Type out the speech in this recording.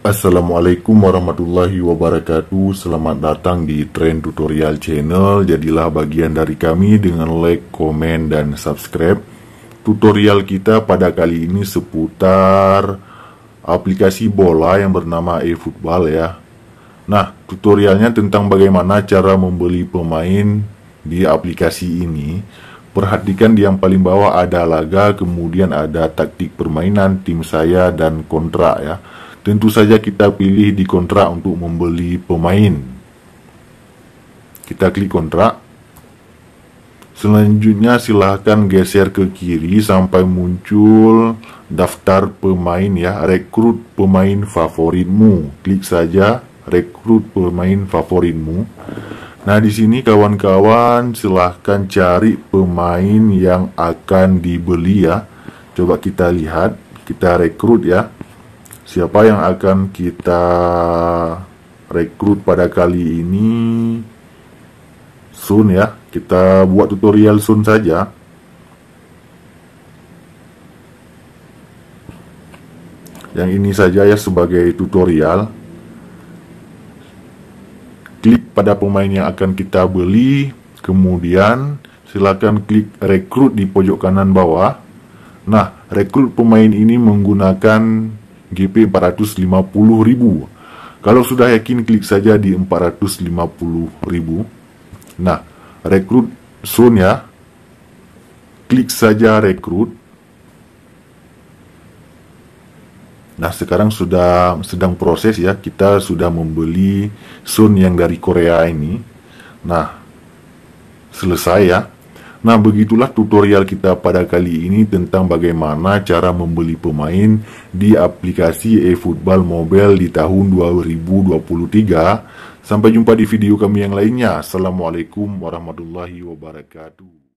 Assalamualaikum warahmatullahi wabarakatuh. Selamat datang di Trend Tutorial Channel. Jadilah bagian dari kami dengan like, komen, dan subscribe. Tutorial kita pada kali ini seputar aplikasi bola yang bernama eFootball ya. Nah, tutorialnya tentang bagaimana cara membeli pemain di aplikasi ini. Perhatikan di yang paling bawah ada laga, kemudian ada taktik permainan, tim saya, dan kontrak ya. Tentu saja kita pilih di kontrak untuk membeli pemain. Kita klik kontrak. Selanjutnya silahkan geser ke kiri sampai muncul daftar pemain ya, rekrut pemain favoritmu. Klik saja rekrut pemain favoritmu. Nah, di sini kawan-kawan silahkan cari pemain yang akan dibeli ya. Coba kita lihat, kita rekrut ya. Siapa yang akan kita rekrut pada kali ini? Sun ya. Kita buat tutorial Sun saja. Yang ini saja ya sebagai tutorial. Klik pada pemain yang akan kita beli, kemudian silakan klik rekrut di pojok kanan bawah. Nah, rekrut pemain ini menggunakan GP 450.000. Kalau sudah yakin, klik saja di 450.000. Nah, rekrut Sun ya. Klik saja rekrut. Nah, sekarang sudah sedang proses ya. Kita sudah membeli Sun yang dari Korea ini. Nah, selesai ya. Nah, begitulah tutorial kita pada kali ini tentang bagaimana cara membeli pemain di aplikasi eFootball Mobile di tahun 2023. Sampai jumpa di video kami yang lainnya. Assalamualaikum warahmatullahi wabarakatuh.